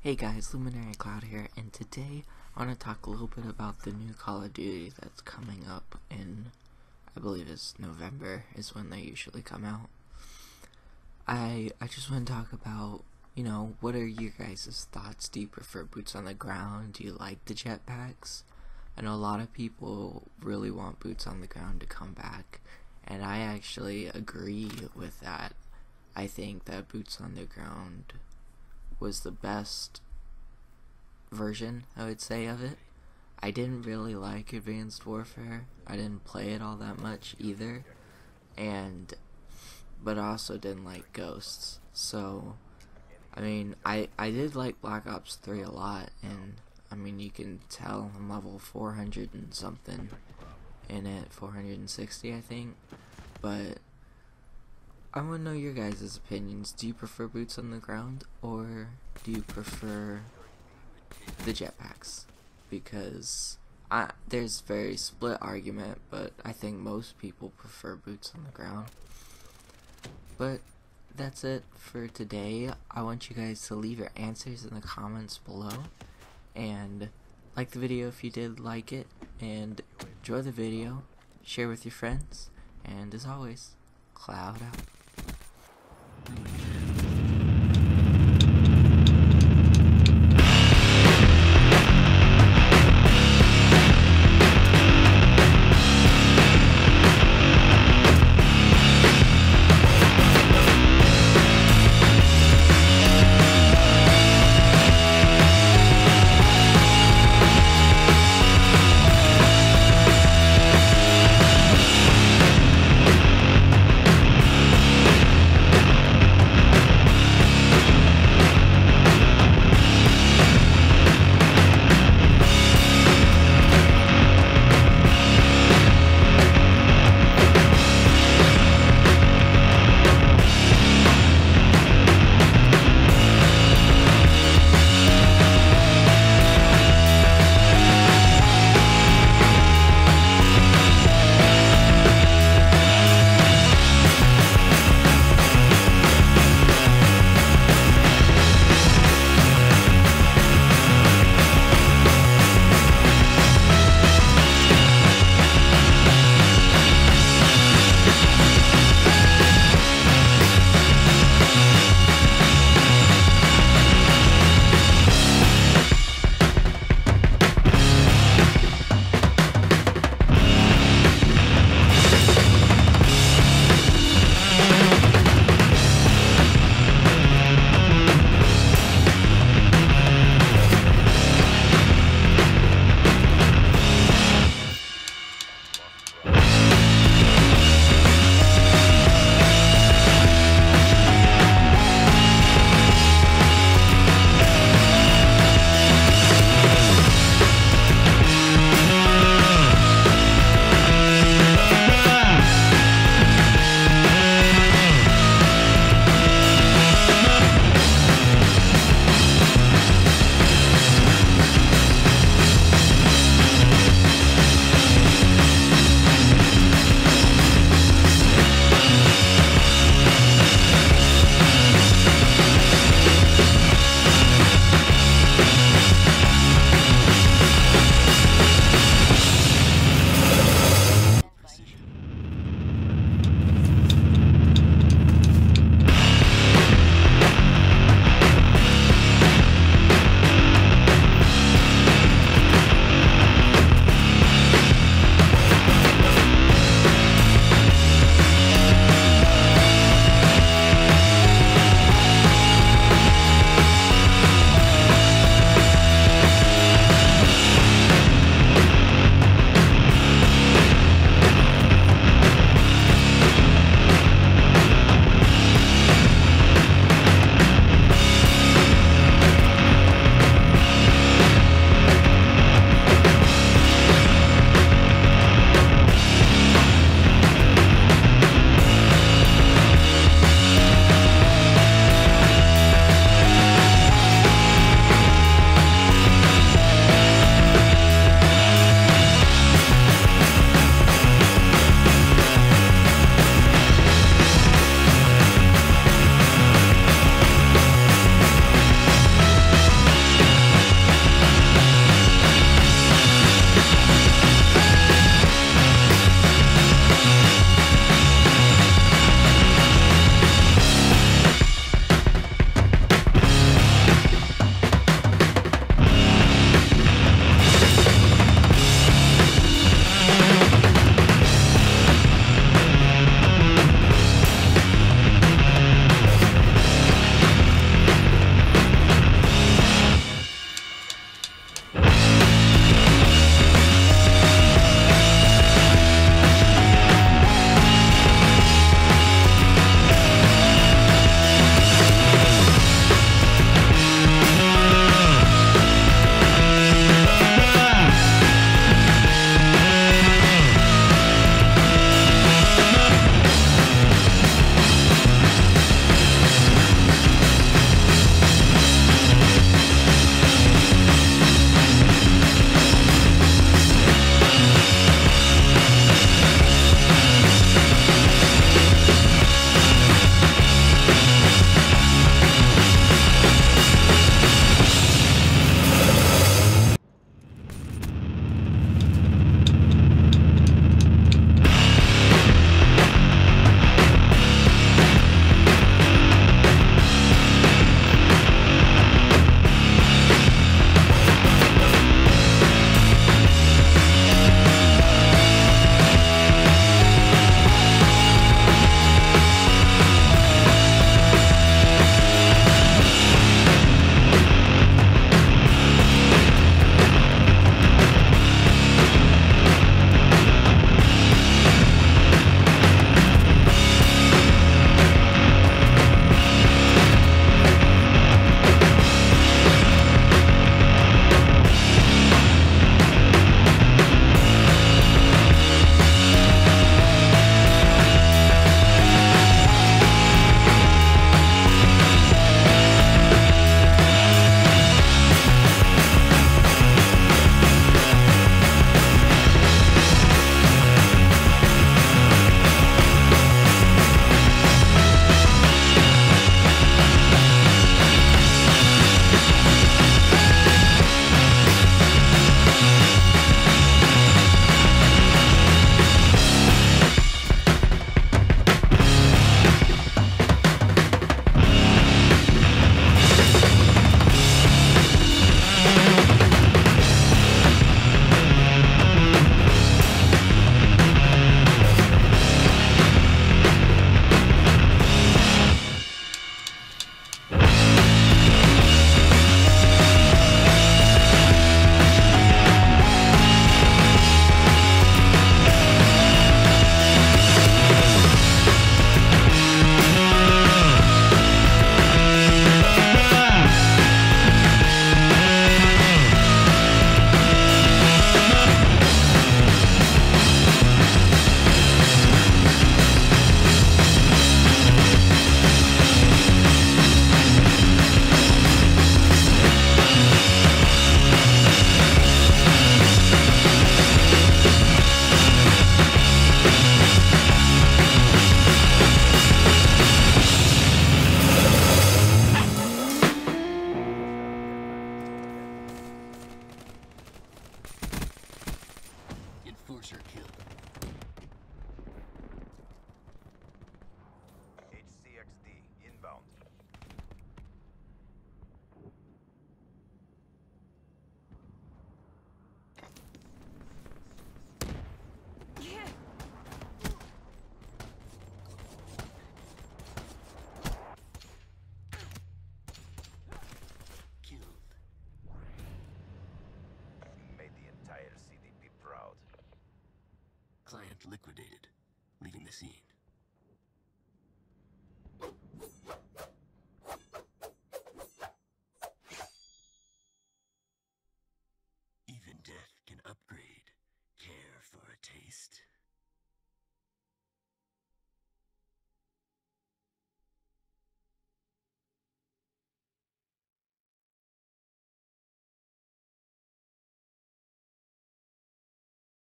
Hey guys, Luminary Cloud here, and today I want to talk a little bit about the new Call of Duty that's coming up in, I believe it's November is when they usually come out. I just want to talk about, what are your guys' thoughts? Do you prefer boots on the ground? Do you like the jetpacks? I know a lot of people really want boots on the ground to come back, and I actually agree with that. I think that boots on the ground was the best version, I would say, of it. I didn't really like Advanced Warfare. I didn't play it all that much either, but I also didn't like Ghosts. So I did like Black Ops 3 a lot, and you can tell I'm level 400 and something in it, 460 I think. But I want to know your guys' opinions. Do you prefer boots on the ground, or do you prefer the jetpacks? Because there's very split argument, but I think most people prefer boots on the ground. But that's it for today. I want you guys to leave your answers in the comments below, and like the video if you did like it, and enjoy the video, share with your friends, and as always, Cloud out. liquidated, leaving the scene.